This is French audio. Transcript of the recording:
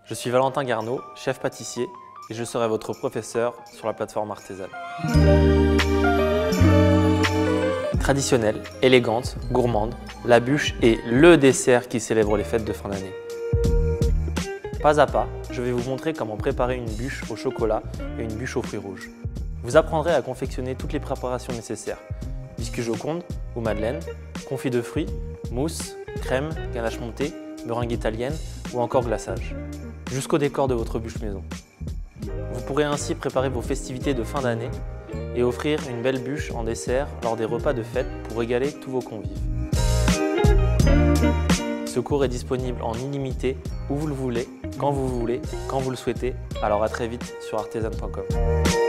Je suis Valentin Garneau, chef pâtissier, et je serai votre professeur sur la plateforme Artesane. Traditionnelle, élégante, gourmande, la bûche est le dessert qui célèbre les fêtes de fin d'année. Pas à pas, je vais vous montrer comment préparer une bûche au chocolat et une bûche aux fruits rouges. Vous apprendrez à confectionner toutes les préparations nécessaires: biscuits joconde ou madeleine, confit de fruits, mousse, crème, ganache montée, meringue italienne ou encore glaçage, jusqu'au décor de votre bûche maison. Vous pourrez ainsi préparer vos festivités de fin d'année et offrir une belle bûche en dessert lors des repas de fête pour régaler tous vos convives. Ce cours est disponible en illimité où vous le voulez, quand vous le souhaitez, alors à très vite sur artesane.com.